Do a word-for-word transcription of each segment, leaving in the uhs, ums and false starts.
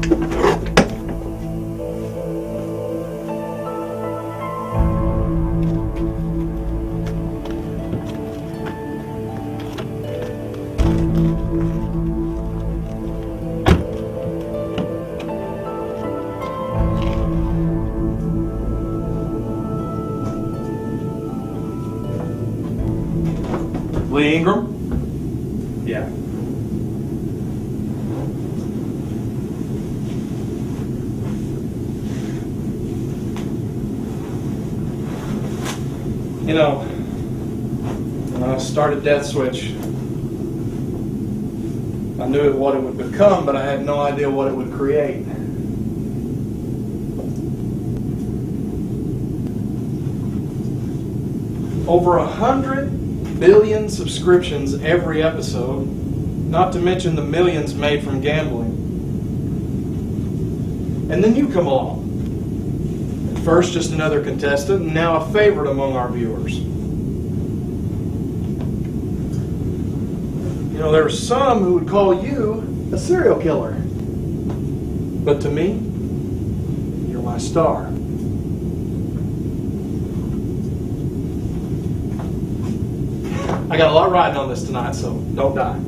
Ingram? Yeah. You know, when I started Deathswitch, I knew what it would become, but I had no idea what it would create. Over a hundred billion subscriptions every episode, not to mention the millions made from gambling. And then you come along. At first just another contestant, and now a favorite among our viewers. You know, there are some who would call you a serial killer. But to me, you're my star. I got a lot riding on this tonight, so don't die.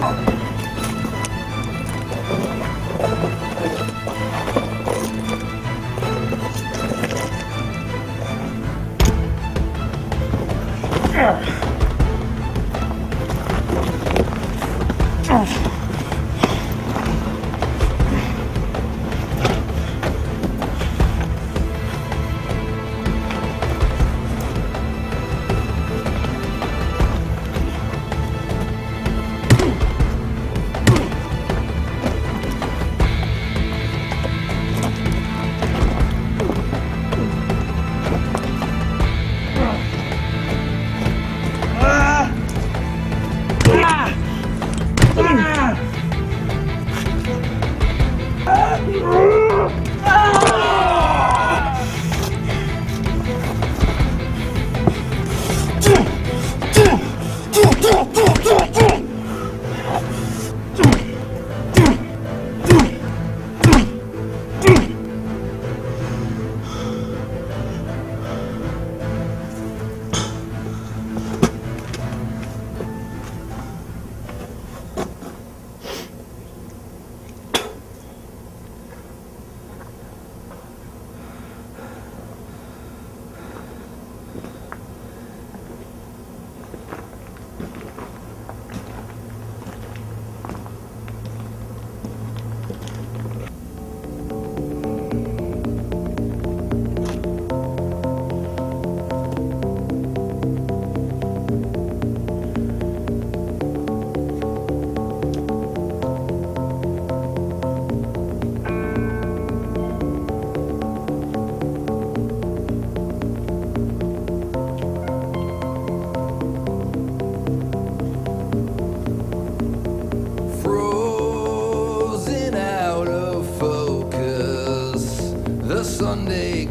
Sunday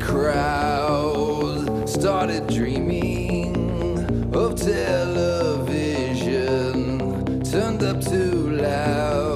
crowd started dreaming of television turned up too loud.